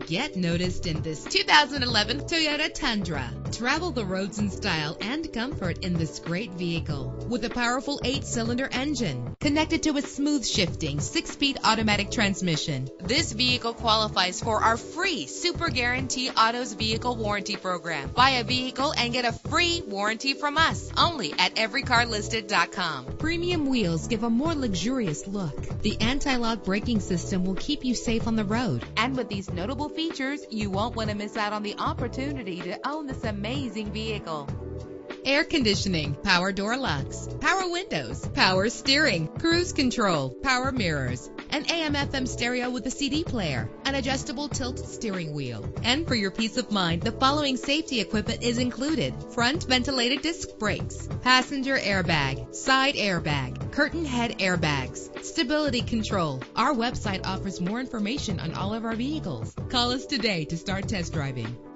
Get noticed in this 2011 Toyota Tundra. Travel the roads in style and comfort in this great vehicle with a powerful 8-cylinder engine connected to a smooth shifting 6-speed automatic transmission. This vehicle qualifies for our free Super Guarantee Autos Vehicle Warranty Program. Buy a vehicle and get a free warranty from us only at everycarlisted.com. Premium wheels give a more luxurious look. The anti-lock braking system will keep you safe on the road. And with these notable features, you won't want to miss out on the opportunity to own this amazing vehicle. Air conditioning, power door locks, power windows, power steering, cruise control, power mirrors, an AM/FM stereo with a CD player, an adjustable tilt steering wheel. And for your peace of mind, the following safety equipment is included: front ventilated disc brakes, passenger airbag, side airbag, curtain head airbags, stability control. Our website offers more information on all of our vehicles. Call us today to start test driving.